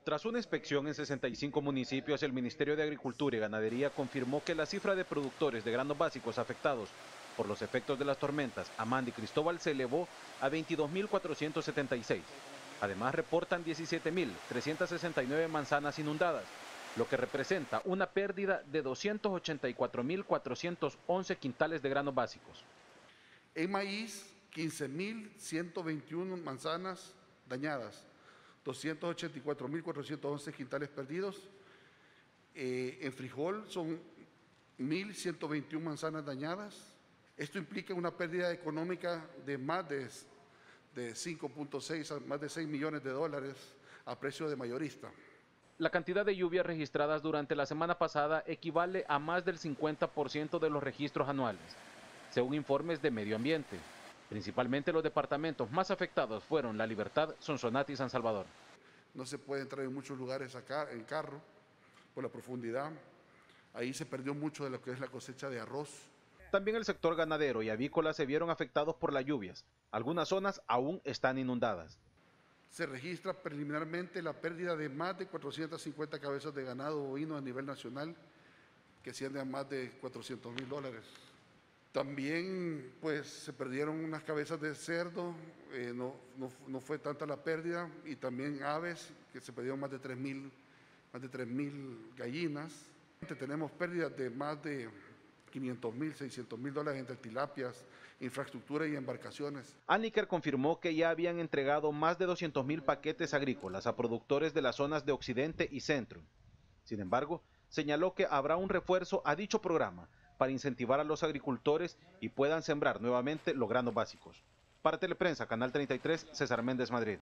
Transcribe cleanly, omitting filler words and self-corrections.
Tras una inspección en 65 municipios, el Ministerio de Agricultura y Ganadería confirmó que la cifra de productores de granos básicos afectados por los efectos de las tormentas Amanda y Cristóbal se elevó a 22.476. Además, reportan 17.369 manzanas inundadas, lo que representa una pérdida de 284.411 quintales de granos básicos. En maíz, 15.121 manzanas dañadas, 284.411 quintales perdidos. En frijol son 1.121 manzanas dañadas. Esto implica una pérdida económica de más de 5.6 a más de 6 millones de dólares a precio de mayorista. La cantidad de lluvias registradas durante la semana pasada equivale a más del 50% de los registros anuales, según informes de Medio Ambiente. Principalmente los departamentos más afectados fueron La Libertad, Sonsonate y San Salvador. No se puede entrar en muchos lugares acá en carro por la profundidad. Ahí se perdió mucho de lo que es la cosecha de arroz. También el sector ganadero y avícola se vieron afectados por las lluvias. Algunas zonas aún están inundadas. Se registra preliminarmente la pérdida de más de 450 cabezas de ganado bovino a nivel nacional, que asciende a más de $400.000. También pues se perdieron unas cabezas de cerdo, no fue tanta la pérdida, y también aves, que se perdieron más de 3.000 gallinas. Tenemos pérdidas de más de $500.000, $600.000 entre tilapias, infraestructura y embarcaciones. Aniker confirmó que ya habían entregado más de 200.000 paquetes agrícolas a productores de las zonas de Occidente y Centro. Sin embargo, señaló que habrá un refuerzo a dicho programa para incentivar a los agricultores y puedan sembrar nuevamente los granos básicos. Para Teleprensa, Canal 33, César Méndez, Madrid.